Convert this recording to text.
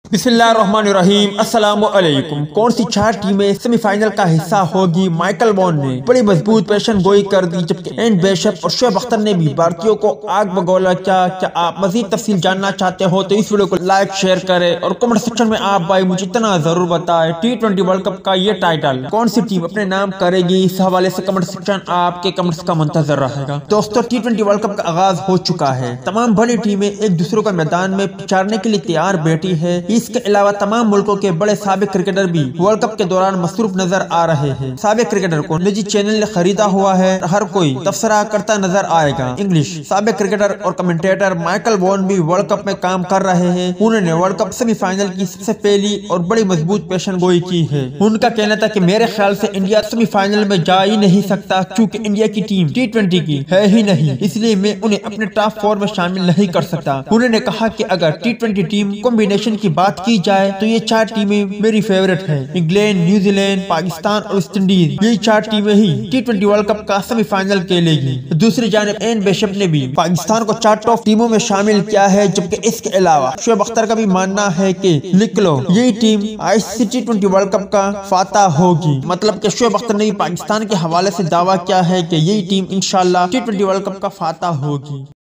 بسم اللہ الرحمن الرحیم۔ السلام علیکم۔ کون سی 4 ٹیمیں سیمی فائنل کا حصہ ہوگی؟ مائیکل وون نے بڑی مضبوط پیشن گوئی کر دی، جبکہ این بیشپ اور شعیب اختر نے بھی بھارتیوں کو آگ بگولا۔ کیا آپ مزید تفصیل جاننا چاہتے ہو تو اس ویڈیو کو لائک شیئر کریں اور کمنٹ سیکشن میں آپ بھائی مجھے اتنا ضرور بتائیں T20 ورلڈ کپ کا یہ ٹائٹل کون سی ٹیم اپنے نام کرے گی؟ اس حوالے سے کمنٹ سیکشن آپ کے کمنٹس کا منتظر رہے گا۔ دوستو، T20 ورلڈ کپ کا آغاز ہو چکا ہے۔ تمام بڑی ٹیمیں ایک دوسرے کو میدان میں پچارنے کے لیے تیار بیٹھی ہے۔ اس کے علاوہ تمام ملکوں کے بڑے سابق کرکٹر بھی ورلڈ کپ کے دوران مصروف نظر آ رہے ہیں۔ سابق کرکٹر کو نجی چینل نے خریدا ہوا ہے، ہر کوئی تبصرہ کرتا نظر آئے گا۔ انگلش سابق کرکٹر اور کمنٹیٹر مائیکل وون بھی ورلڈ کپ میں کام کر رہے ہیں۔ انہوں نے ورلڈ کپ سیمی فائنل کی سب سے پہلی اور بڑی مضبوط پیشن گوئی کی ہے۔ ان کا کہنا تھا کہ میرے خیال سے انڈیا سیمی فائنل میں جا ہی نہیں سکتا، کیونکہ انڈیا کی ٹیم T20 کی ہے ہی نہیں، اس لیے میں انہیں اپنے ٹاپ 4 میں شامل نہیں کر سکتا۔ انہوں نے کہا کہ اگر T20 ٹیم کمبینیشن کی بات کی جائے تو یہ 4 ٹیمیں میری فیورٹ ہیں: انگلینڈ، نیوزی لینڈ، پاکستان اور ویسٹ انڈیز۔ یہ 4 ٹیمیں ہی T20 ورلڈ کپ کا سیمی فائنل کھیلے گی۔ دوسری جانب این بیشپ نے بھی پاکستان کو 4 ٹاپ ٹیموں میں شامل کیا ہے، جبکہ اس کے علاوہ شعیب اختر کا بھی ماننا ہے کہ لکھ لو یہی team ICC T20 world cup کا فاتح ہوگی۔ مطلب کہ شعیب اختر نے بھی پاکستان کے حوالے سے دعویٰ کیا ہے کہ یہی ٹیم انشاءاللہ T20 ورلڈ کپ کا فاتح ہوگی۔